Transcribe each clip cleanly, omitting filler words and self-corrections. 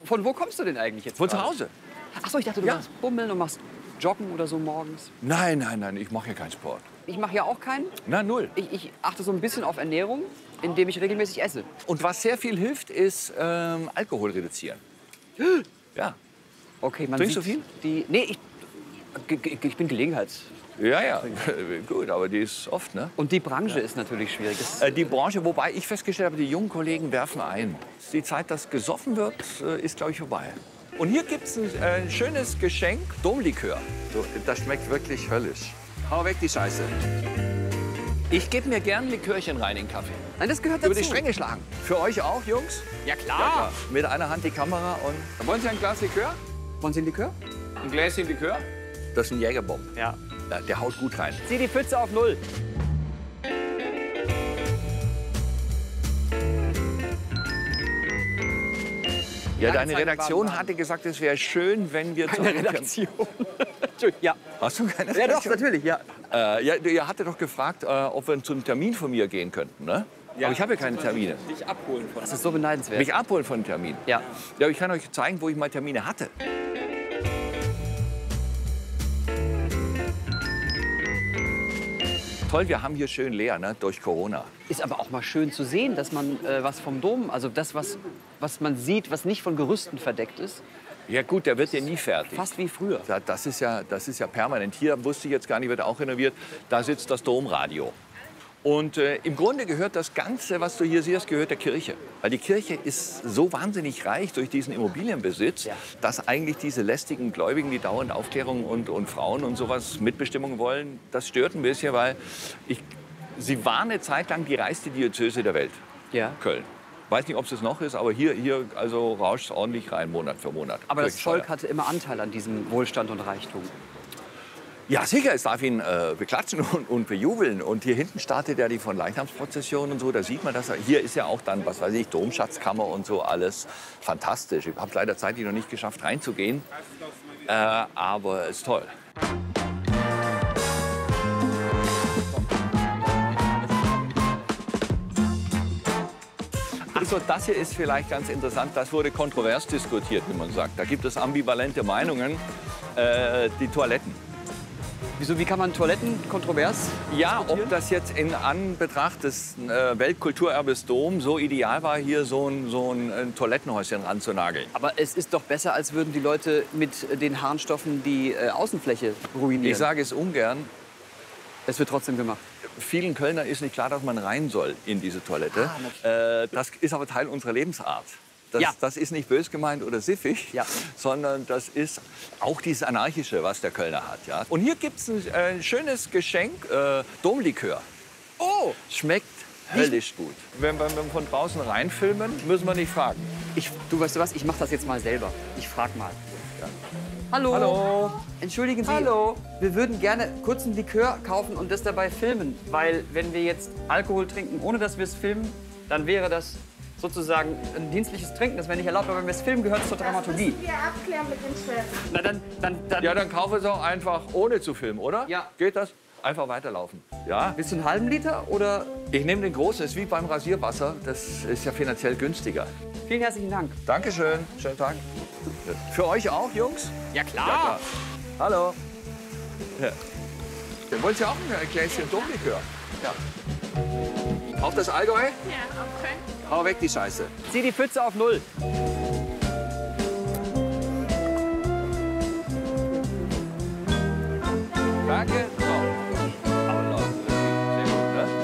Von wo kommst du denn eigentlich jetzt? Von zu gerade? Hause. Ach so, ich dachte, du Ja. machst Bummeln und machst Joggen oder so morgens. Nein, nein, nein, ich mache ja keinen Sport. Ich mache ja auch keinen. Na, null. Ich achte so ein bisschen auf Ernährung, indem ich regelmäßig esse. Und was sehr viel hilft, ist Alkohol reduzieren. Ja. Okay, man Trinkst sieht du viel? Nee, ich bin Gelegenheits. Ja, ja, gut, aber die ist oft, ne? Und die Branche ist natürlich schwierig. Die Branche, wobei ich festgestellt habe, die jungen Kollegen werfen ein. Die Zeit, dass gesoffen wird, ist, glaube ich, vorbei. Und hier gibt es ein schönes Geschenk, Domlikör. So, das schmeckt wirklich höllisch. Hau weg die Scheiße. Ich gebe mir gern Likörchen rein in den Kaffee. Nein, das gehört dazu. Über die Stränge schlagen. Für euch auch, Jungs? Ja, klar. Ja, klar. Mit einer Hand die Kamera und... Wollen Sie ein Glas Likör? Wollen Sie ein Likör? Ein Gläschen Likör? Das ist ein Jägerbomb. Ja. Ja, der haut gut rein. Zieh die Pfütze auf 0. Ja, deine Zeit Redaktion waren- hatte gesagt, es wäre schön, wenn wir... Keine Redaktion. Entschuldigung, ja. Hast du keine Ja, doch, Redaktion? natürlich, ja. Ja, ihr hattet doch gefragt, ob wir zu einem Termin von mir gehen könnten, ne? Aber ich habe ja keine Termine. Dich abholen von. Das ist so beneidenswert. Mich abholen von einem Termin. Ja. Ja, aber ich kann euch zeigen, wo ich mal Termine hatte. Toll, wir haben hier schön leer, ne? Durch Corona. Ist aber auch mal schön zu sehen, dass man was vom Dom, also das, was man sieht, was nicht von Gerüsten verdeckt ist, Ja gut, der wird ja nie fertig. fast wie früher. Ja, das ist ja permanent. Hier wusste ich jetzt gar nicht, wird auch renoviert. Da sitzt das Domradio. Und im Grunde gehört das Ganze, was du hier siehst, gehört der Kirche. Weil die Kirche ist so wahnsinnig reich durch diesen Immobilienbesitz, Ja. dass eigentlich diese lästigen Gläubigen, die dauernd Aufklärung und Frauen und sowas Mitbestimmung wollen, das stört ein bisschen, weil sie war eine Zeit lang die reichste Diözese der Welt, Ja. Köln. Weiß nicht, ob es es noch ist, aber hier also rauscht es ordentlich rein, Monat für Monat. Aber das Kirchensteuer. Volk hatte immer Anteil an diesem Wohlstand und Reichtum. Ja, sicher, es darf ihn beklatschen und bejubeln. Und hier hinten startet ja die von Leichnamsprozession und so. Da sieht man das. Hier ist ja auch dann, was weiß ich, Domschatzkammer und so alles fantastisch. Ich habe leider zeitlich noch nicht geschafft, reinzugehen. Aber es ist toll. Also das hier ist vielleicht ganz interessant. Das wurde kontrovers diskutiert, wie man sagt. Da gibt es ambivalente Meinungen. Die Toiletten. Wieso, wie kann man Toiletten kontrovers Ja, diskutieren? ob das jetzt in Anbetracht des Weltkulturerbes Dom so ideal war, hier so ein Toilettenhäuschen ranzunageln. Aber es ist doch besser, als würden die Leute mit den Harnstoffen die Außenfläche ruinieren. Ich sage es ungern. Es wird trotzdem gemacht. Vielen Kölner ist nicht klar, dass man rein soll in diese Toilette. Das ist aber Teil unserer Lebensart. Ja. Das ist nicht bös gemeint oder siffig, Ja. sondern das ist auch dieses Anarchische, was der Kölner hat. Ja? Und hier gibt es ein schönes Geschenk, Domlikör. Oh! Schmeckt höllisch gut. Wenn wir von draußen reinfilmen, müssen wir nicht fragen. Du weißt du was, ich mache das jetzt mal selber. Ich frag mal. Hallo. Hallo. Entschuldigen Sie. Hallo. Wir würden gerne kurz ein Likör kaufen und das dabei filmen. Weil wenn wir jetzt Alkohol trinken, ohne dass wir es filmen, dann wäre das sozusagen ein dienstliches Trinken. Das wäre nicht erlaubt. Aber wenn wir es filmen, gehört es zur Dramaturgie. Wir abklären mit den Chefs. Na dann. Ja, dann kaufe es auch einfach ohne zu filmen, oder? Ja. Geht das? Einfach weiterlaufen. Ja. Willst du einen halben Liter oder? Ich nehme den großen, das ist wie beim Rasierwasser. Das ist ja finanziell günstiger. Vielen herzlichen Dank. Dankeschön. Schönen Tag. Für euch auch, Jungs? Ja klar. Ja, klar. Hallo. Ja. Dann wollt ihr auch ein Gläschen Domlikör? Ja. Auf das Allgäu? Ja, okay. Hau weg die Scheiße. Zieh die Pfütze auf 0. Danke. So. Aber läuft. Sehr gut, ne?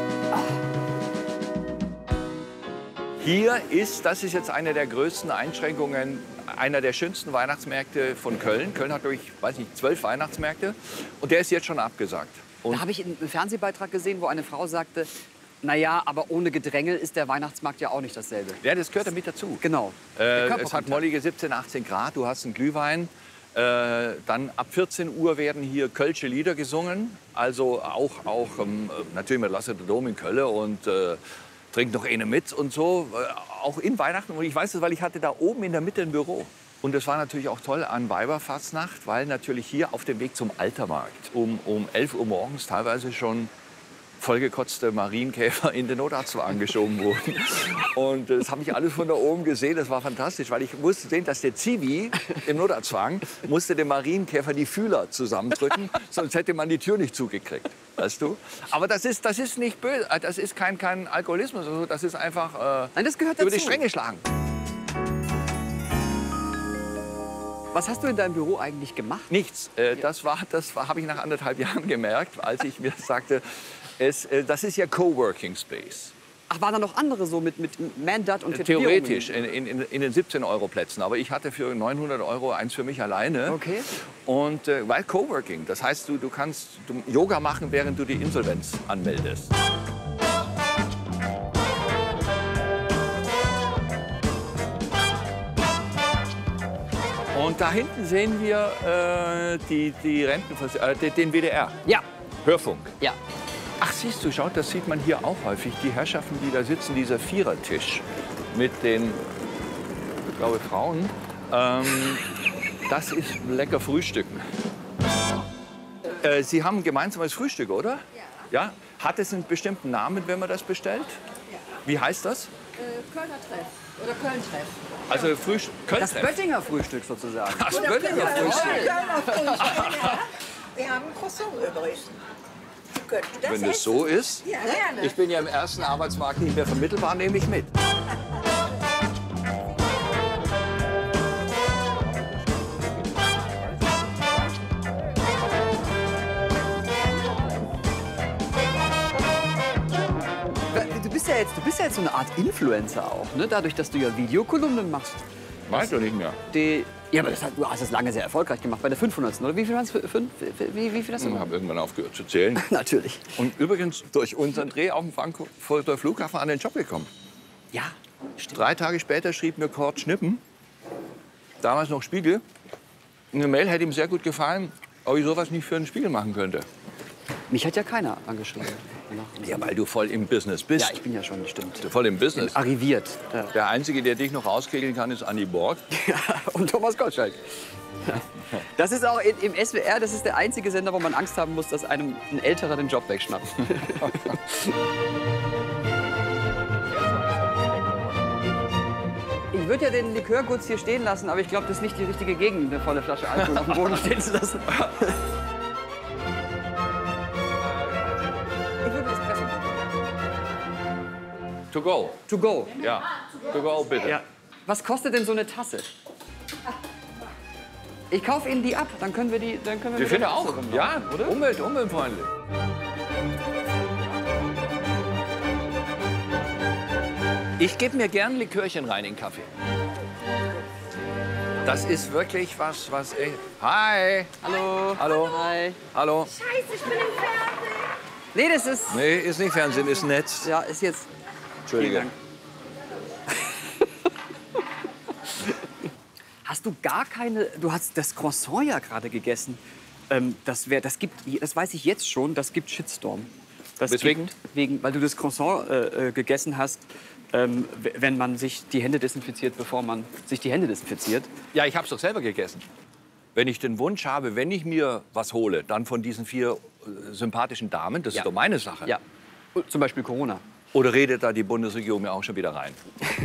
Hier ist, das ist jetzt eine der größten Einschränkungen, einer der schönsten Weihnachtsmärkte von Köln. Köln hat, durch, weiß nicht, 12 Weihnachtsmärkte und der ist jetzt schon abgesagt. Und Da habe ich einen Fernsehbeitrag gesehen, wo eine Frau sagte, naja, aber ohne Gedrängel ist der Weihnachtsmarkt ja auch nicht dasselbe. ja, das gehört damit dazu. Genau. Der Es hat Körperkontakt. mollige 17, 18 Grad, du hast einen Glühwein. Dann ab 14 Uhr werden hier kölsche Lieder gesungen. Also auch natürlich mit Lasse der Dom in Köln und trinkt noch eine mit und so. Auch in Weihnachten. Und ich weiß es, weil ich hatte da oben in der Mitte ein Büro. Und das war natürlich auch toll an Weiberfastnacht, weil natürlich hier auf dem Weg zum Altermarkt um 11 Uhr morgens teilweise schon vollgekotzte Marienkäfer in den Notarztwagen geschoben wurden. Und das habe ich alles von da oben gesehen. Das war fantastisch, weil ich musste sehen, dass der Zivi im Notarztwagen musste dem Marienkäfer die Fühler zusammendrücken, sonst hätte man die Tür nicht zugekriegt. Weißt du? Aber das ist nicht böse. Das ist kein Alkoholismus. Also das ist einfach Nein, das gehört über dazu. die Stränge schlagen. Was hast du in deinem Büro eigentlich gemacht? Nichts. Das habe ich nach 1,5 Jahren gemerkt, als ich mir sagte, das ist ja Coworking Space. Ach, waren da noch andere so mit Mandat und Tätowierungen? Theoretisch in den 17-Euro-Plätzen. Aber ich hatte für 900 € eins für mich alleine. Okay. Und weil Coworking, das heißt, du kannst Yoga machen, während du die Insolvenz anmeldest. Und da hinten sehen wir den WDR. Ja. Hörfunk. Ja. Ach, siehst du, schaut, das sieht man hier auch häufig. Die Herrschaften, die da sitzen, dieser Vierertisch mit den, ich glaube, Frauen. Das ist lecker Frühstücken. Sie haben ein gemeinsames Frühstück, oder? Ja. Hat es einen bestimmten Namen, wenn man das bestellt? Ja. Wie heißt das? Kölner Treff oder Köln-Treff. Also Frühstück. Das Böttinger Frühstück sozusagen. Das Böttinger Frühstück. Wir haben ein Croissant übrig. Könntest du das Wenn das so ist. Ja, gerne. Ich bin ja im ersten Arbeitsmarkt nicht mehr vermittelbar, nehme ich mit. Du bist ja jetzt so eine Art Influencer auch, ne? Dadurch, dass du ja Videokolumnen machst. Weiß doch nicht mehr. Ja, aber du hast es lange sehr erfolgreich gemacht, bei der 500. Oder wie viel waren es? Wie viel hast du? Ich habe irgendwann aufgehört zu zählen. Natürlich. Und übrigens durch unseren Dreh auf dem Frankfurter Flughafen an den Job gekommen. Ja. 3 Tage später schrieb mir Kurt Schnippen, damals noch Spiegel, eine Mail hätte ihm sehr gut gefallen, ob ich sowas nicht für einen Spiegel machen könnte. Mich hat ja keiner angeschrieben. Ja, weil du voll im Business bist. Ja, ich bin ja schon, stimmt. Voll im Business. Arriviert. Ja. Der Einzige, der dich noch rauskegeln kann, ist Andi Borg. Ja, und Thomas Gottschalk. Das ist auch im SWR, das ist der einzige Sender, wo man Angst haben muss, dass einem ein Älterer den Job wegschnappt. Ich würde ja den Likörguts hier stehen lassen, aber ich glaube, das ist nicht die richtige Gegend, eine volle Flasche Alkohol auf dem Boden stehen zu lassen. Ich würde Espresso. To go. To go. Ja, to go bitte. Ja. Was kostet denn so eine Tasse? Ich kaufe Ihnen die ab, dann können wir die. Ich finde auch, ja, oder? Umweltfreundlich. Ich gebe mir gern Likörchen rein in den Kaffee. Das ist wirklich was echt. Hi! Hallo. Hallo. Hi. Hallo. Scheiße, ich bin im Fernsehen. Nee, das ist. Nee, ist nicht Fernsehen, ist Netz. Ja, ist jetzt. Entschuldige. Hast du gar keine. Du hast das Croissant ja gerade gegessen. Das weiß ich jetzt schon, das gibt Shitstorm. Weswegen? Weil du das Croissant gegessen hast, wenn man sich die Hände desinfiziert, bevor man sich die Hände desinfiziert. Ja, ich habe es doch selber gegessen. Wenn ich den Wunsch habe, wenn ich mir was hole, dann von diesen 4 sympathischen Damen, das ist doch meine Sache. Ja, und zum Beispiel Corona. Oder redet da die Bundesregierung mir auch schon wieder rein?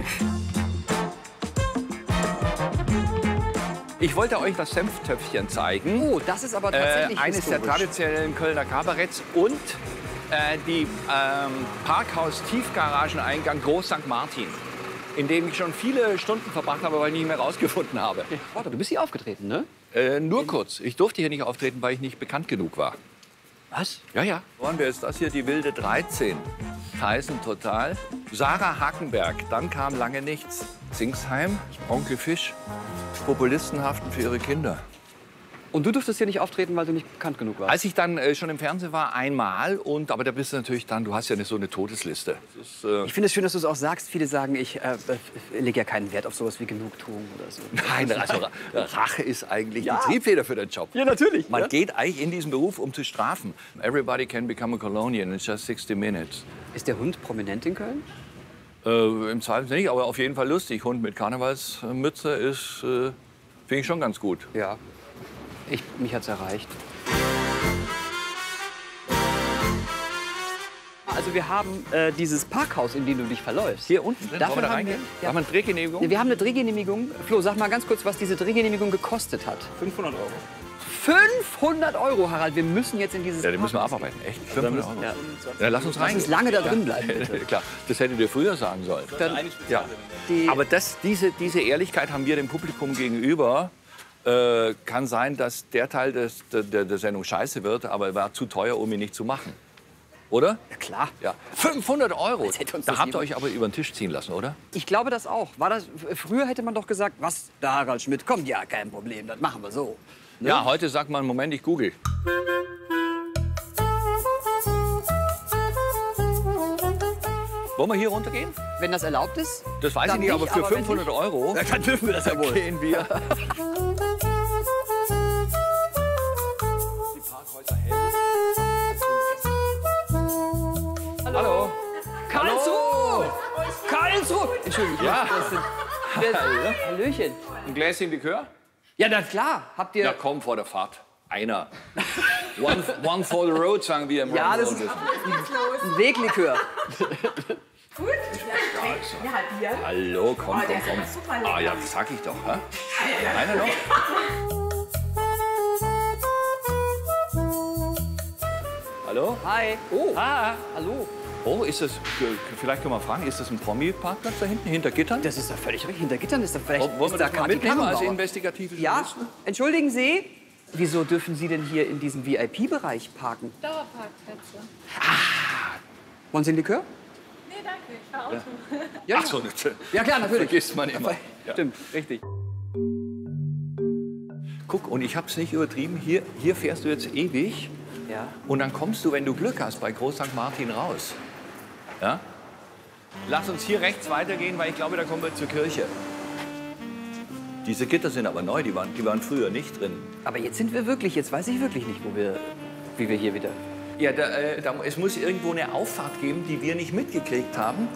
Ich wollte euch das Senftöpfchen zeigen. Oh, das ist aber tatsächlich eines der historisch. traditionellen Kölner Kabaretts und die Parkhaus-Tiefgarageneingang Groß St. Martin, in dem ich schon viele Stunden verbracht habe, weil ich nicht mehr rausgefunden habe. Warte, du bist hier aufgetreten, ne? Nur kurz. Ich durfte hier nicht auftreten, weil ich nicht bekannt genug war. Was? Ja, ja. Und wer ist das hier? Die wilde 13. Tyson Total. Sarah Hackenberg. Dann kam lange nichts. Singsheim. Onkel Fisch. Populistenhaften für ihre Kinder. Und du durftest hier nicht auftreten, weil du nicht bekannt genug warst? Als ich dann schon im Fernsehen war, einmal. Aber da bist du natürlich dann, du hast ja so eine Todesliste. Das ist, ich finde es schön, dass du es auch sagst. Viele sagen, ich lege ja keinen Wert auf sowas wie Genugtuung oder so. Nein, also Rache ist eigentlich die Triebfeder für den Job. Ja, natürlich. Man geht eigentlich in diesen Beruf, um zu strafen. Everybody can become a Colonial in just 60 minutes. Ist der Hund prominent in Köln? Im Zweifel nicht, aber auf jeden Fall lustig. Hund mit Karnevalsmütze ist, finde ich schon ganz gut. Ja. Mich hat's erreicht. Also wir haben dieses Parkhaus, in dem du dich verläufst. Hier unten drin, Dafür wollen wir da haben reingehen? wir- ja. Haben wir eine Drehgenehmigung? Wir haben eine Drehgenehmigung. Flo, sag mal ganz kurz, was diese Drehgenehmigung gekostet hat. 500 €. 500 €, Harald. Wir müssen jetzt in dieses Ja, den müssen wir Parkhaus. abarbeiten. Echt? 500 €? Ja. Ja, lass uns Lass reingehen. uns lange da drin bleiben, bitte. Klar, das hättet ihr früher sagen sollen. Dann, Ja. die, Aber diese Ehrlichkeit haben wir dem Publikum gegenüber. Kann sein, dass der Teil der Sendung scheiße wird, aber er war zu teuer, um ihn nicht zu machen. Oder? ja, klar. Ja. 500 €. Als hätte uns Da das habt ihr jemand- euch aber über den Tisch ziehen lassen, oder? Ich glaube das auch. War das, früher hätte man doch gesagt, was, der Harald Schmidt kommt, ja, kein Problem, das machen wir so. Ne? Ja, heute sagt man, Moment, ich google. Wollen wir hier runtergehen? Wenn das erlaubt ist? Das weiß Dann ich nicht, aber für aber wenn 500 nicht- € Ja, dann dürfen wir das ja wohl. gehen wir. Hallo. Karlsruhe! Karlsruhe! Entschuldigung. Ja. Das sind, Hallöchen. Ein Gläschen Likör? Ja, na klar. Habt ihr... Ja, komm, vor der Fahrt. Einer. One for the road, sagen wir im Ja, Round das Road ist Business. ein Weglikör. Gut? Ja, Bier. Hallo, komm, der komm, ist komm. aber super lecker. Ah ja, das sag ich doch. Hä? Einer noch? Hallo? Hi. Oh. Ah. Hallo. Oh, ist das, vielleicht können wir fragen, ist das ein Promi-Parkplatz da hinten, hinter Gittern? Das ist doch völlig richtig. Hinter Gittern ist doch vielleicht... Wollen wir ist da das mal Kathi mitnehmen als Karrenbauer. investigative Ja, Journalisten? entschuldigen Sie. Wieso dürfen Sie denn hier in diesem VIP-Bereich parken? Dauerparkplätze. Wollen Sie ein Likör? Nee, danke, ich fahr Auto. Ja, Ach so, das ja klar, natürlich. vergisst man immer. Ja. Stimmt, richtig. Guck, und ich habe es nicht übertrieben, hier fährst du jetzt ewig Ja. und dann kommst du, wenn du Glück hast, bei Groß St. Martin raus. Ja? Lass uns hier rechts weitergehen, weil ich glaube, da kommen wir zur Kirche. Diese Gitter sind aber neu, die waren früher nicht drin. Aber jetzt sind wir wirklich, jetzt weiß ich wirklich nicht, wie wir hier wieder... Ja, es muss irgendwo eine Auffahrt geben, die wir nicht mitgekriegt haben.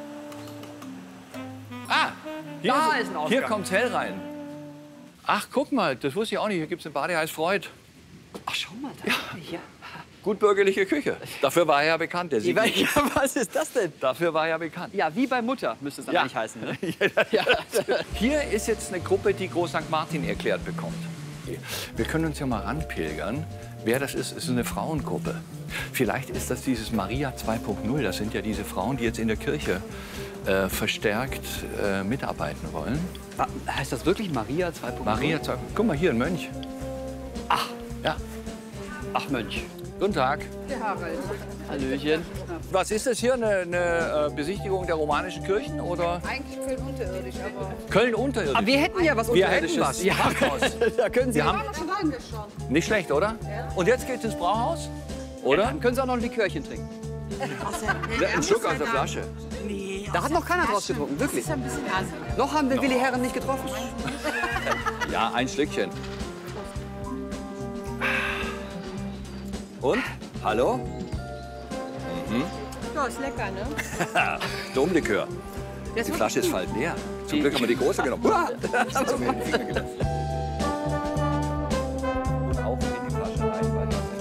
Ah, hier, Da ist ein Ausgang. hier kommt's hell rein. Ach, guck mal, das wusste ich auch nicht. Hier gibt's eine Badeheiß Freud. Ach, schau mal, da. Ja. Gutbürgerliche Küche. Dafür war er ja bekannt, der Sieg. Ja, was ist das denn? Dafür war er ja bekannt. Ja, wie bei Mutter müsste es dann Ja. eigentlich heißen. Ne? Ja. Hier ist jetzt eine Gruppe, die Groß St. Martin erklärt bekommt. Wir können uns ja mal ranpilgern. Wer das ist eine Frauengruppe. Vielleicht ist das dieses Maria 2.0. Das sind ja diese Frauen, die jetzt in der Kirche verstärkt mitarbeiten wollen. Heißt das wirklich Maria 2.0? Maria 2. Guck mal, hier ein Mönch. Ach, Ja. ach Mönch. Guten Tag. Hallöchen. Was ist das hier? Eine Besichtigung der romanischen Kirchen oder Eigentlich Köln unterirdisch, aber Köln unterirdisch? Aber wir hätten ja was Wir Unterirdisches. hätten was. Ja, Parkhaus. da können Sie... Wir haben nicht schlecht, oder? Und jetzt geht's ins Brauhaus? Oder? Dann können Sie auch noch ein Likörchen trinken. Ein Schluck aus der Flasche. Da hat noch keiner draus getrunken, wirklich. ist ein bisschen asig. Noch haben wir Willi Herren nicht getroffen. Ja, ein Schlückchen. Und? Hallo? Ja, ist lecker, ne? Domlikör. Die Flasche ist bald leer. Zum Glück haben wir die große genommen. Uah! Das hat mir in den Finger gedacht. Und auch in die Flasche rein, weil das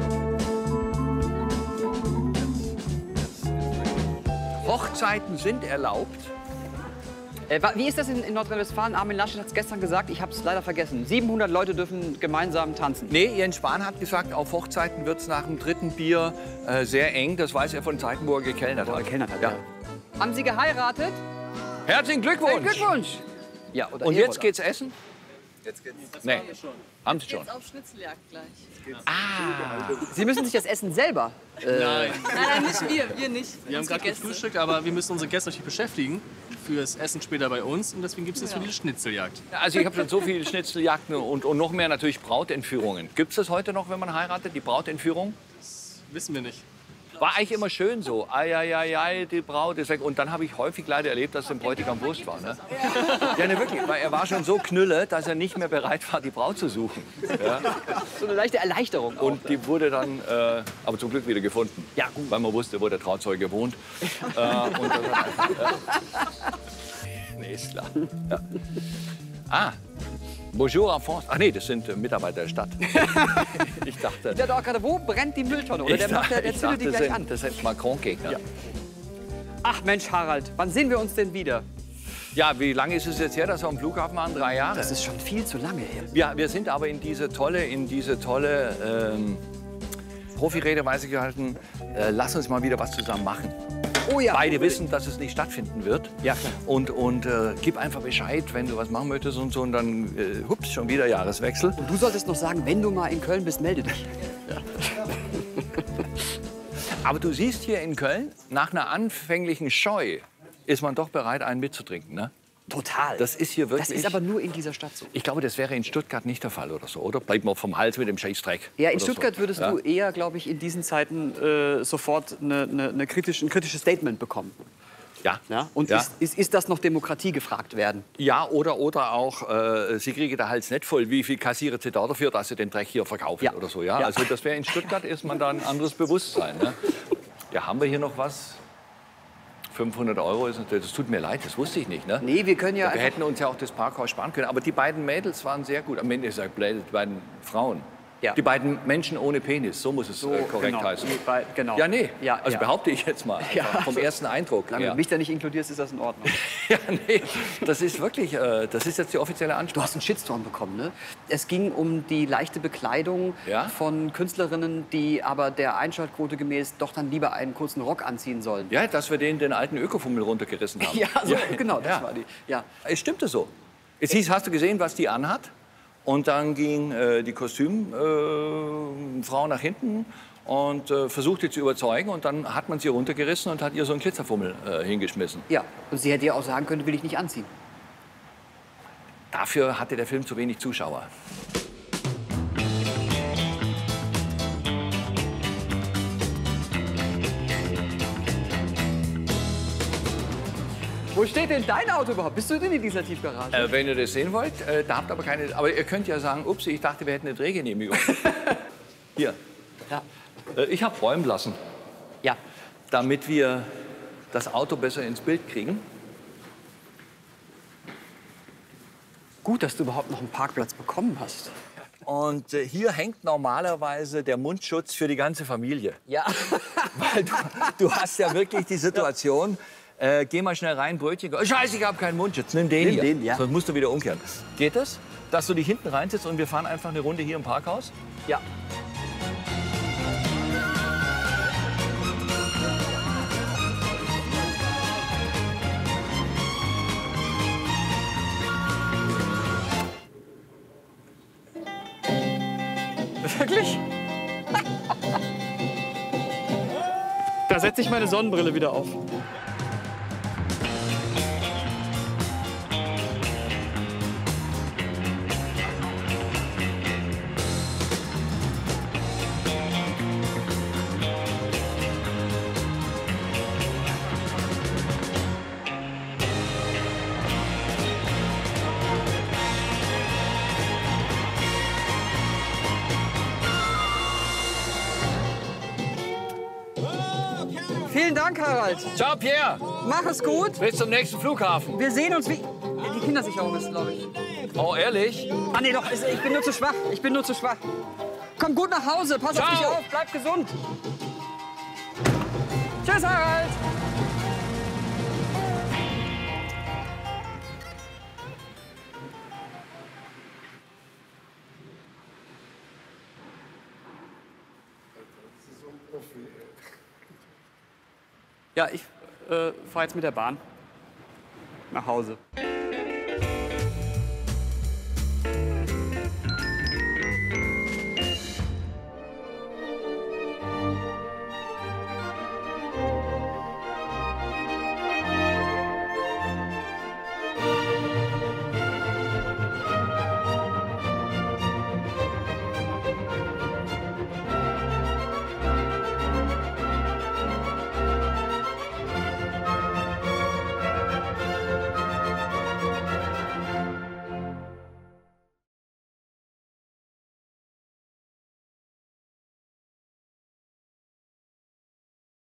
Hochzeiten sind erlaubt. Wie ist das in Nordrhein-Westfalen? Armin Laschet hat es gestern gesagt, ich habe es leider vergessen. 700 Leute dürfen gemeinsam tanzen. Nee, Jens Spahn hat gesagt, auf Hochzeiten wird es nach dem dritten Bier sehr eng. Das weiß er von Zeiten, wo er gekellnert hat. Gekellnert hat, Ja. ja. Haben Sie geheiratet? Herzlichen Glückwunsch! Glückwunsch! Ja, oder Und Ehre, jetzt geht's essen? Jetzt geht's. Nee, haben Sie schon. Auf Schnitzeljagd gleich. Sie müssen sich das Essen selber. Nein, Nein, nicht wir nicht. wir haben gerade gefrühstückt, aber wir müssen unsere Gäste natürlich beschäftigen fürs Essen später bei uns. Und deswegen gibt es jetzt für die Schnitzeljagd. Also ich habe schon so viele Schnitzeljagden und noch mehr natürlich Brautentführungen. Gibt es das heute noch, wenn man heiratet, die Brautentführung? Wissen wir nicht. War eigentlich immer schön so. Ei, die Braut ist weg. Und dann habe ich häufig leider erlebt, dass dem Bräutigam Wurst war. Ne? Ja, ne, wirklich. Weil er war schon so knülle, dass er nicht mehr bereit war, die Braut zu suchen. Ja? So eine leichte Erleichterung. Und die wurde dann, aber zum Glück wieder gefunden. Ja, gut. Weil man wusste, wo der Trauzeuge wohnt. Und das hat einfach, nee, ist klar. Ja. Ah, Bonjour en France. Ach nee, das sind Mitarbeiter der Stadt. Ich dachte, Ich dachte auch gerade, wo brennt die Mülltonne? Oder der zündet die gleich an. das sind Macron-Gegner. Ja. Ach Mensch, Harald, wann sehen wir uns denn wieder? Ja, wie lange ist es jetzt her, dass wir am Flughafen waren? 3 Jahre. Das ist schon viel zu lange her. Wir sind aber in diese tolle Profiredeweise gehalten. Lass uns mal wieder was zusammen machen. Oh ja. Beide wissen, dass es nicht stattfinden wird. Ja, klar. Und gib einfach Bescheid, wenn du was machen möchtest und so. Und dann, hups, schon wieder Jahreswechsel. Und du solltest noch sagen, wenn du mal in Köln bist, melde dich. Aber du siehst hier in Köln, nach einer anfänglichen Scheu ist man doch bereit, einen mitzutrinken, ne? Total. Das ist hier wirklich... Das ist aber nur in dieser Stadt so. Ich glaube, das wäre in Stuttgart nicht der Fall oder so, oder? Bleibt man vom Hals mit dem Scheißdreck. Ja, in oder Stuttgart so. würdest du eher, glaube ich, in diesen Zeiten sofort ein kritisches Statement bekommen. Ja. Ja? Und Ja. ist das noch Demokratie gefragt werden? Ja, oder auch, Sie kriegen den Hals nicht voll. Wie viel kassieren Sie da dafür, dass Sie den Dreck hier verkaufen Ja. oder so? Ja? Ja. Also das wäre in Stuttgart, ist man da ein anderes Bewusstsein. Ne? Ja, haben wir hier noch was? 500 Euro, das tut mir leid, das wusste ich nicht. Ne? Nee, wir können ja Wir einfach... hätten uns ja auch das Parkhaus sparen können. Aber die beiden Mädels waren sehr gut. Am Ende ist ja blöd, die beiden Frauen. Ja. Die beiden Menschen ohne Penis, so muss es korrekt genau. heißen. Genau. Ja, nee, Ja, also ja. behaupte ich jetzt mal, Ja, vom also- ersten Eindruck. Solange Ja. du mich da nicht inkludierst, ist das in Ordnung. Ja, nee, das ist wirklich, das ist jetzt die offizielle Du Ansprache. hast einen Shitstorm bekommen, ne? Es ging um die leichte Bekleidung Ja? von Künstlerinnen, die aber der Einschaltquote gemäß doch dann lieber einen kurzen Rock anziehen sollen. Ja, dass wir den alten Ökofummel runtergerissen haben. Ja, so, genau, das ja. war die. Ja. Es stimmte so. Es hieß, hast du gesehen, was die anhat? Und dann ging die Kostümfrau nach hinten und versuchte zu überzeugen. Und dann hat man sie runtergerissen und hat ihr so einen Glitzerfummel hingeschmissen. Ja, und sie hätte ja auch sagen können, will ich nicht anziehen. Dafür hatte der Film zu wenig Zuschauer. Wo steht denn dein Auto überhaupt? Bist du denn in dieser Tiefgarage? Wenn ihr das sehen wollt, da habt ihr aber keine. Aber ihr könnt ja sagen, ups, ich dachte, wir hätten eine Drehgenehmigung. Hier, Ja. ich habe räumen lassen, Ja. damit wir das Auto besser ins Bild kriegen. Gut, dass du überhaupt noch einen Parkplatz bekommen hast. Und hier hängt normalerweise der Mundschutz für die ganze Familie. Ja. Weil du hast ja wirklich die Situation, geh mal schnell rein, Brötchen. Scheiße, ich habe keinen Mundschutz. Nimm den Nimm hier. den, ja. Sonst musst du wieder umkehren. Geht das? Dass du dich hinten reinsetzt und wir fahren einfach eine Runde hier im Parkhaus? Ja. Wirklich? Da setze ich meine Sonnenbrille wieder auf. Vielen Dank, Harald. Ciao, Pierre. Mach es gut. Bis zum nächsten Flughafen. Wir sehen uns wie... Ja, die Kindersicherung ist, glaube ich. Oh, ehrlich? Ah, nee, doch, ich bin nur zu schwach. Ich bin nur zu schwach. Komm gut nach Hause. Pass auf dich Ciao. auf. Bleib gesund. Tschüss, Harald. Ja, ich fahre jetzt mit der Bahn nach Hause.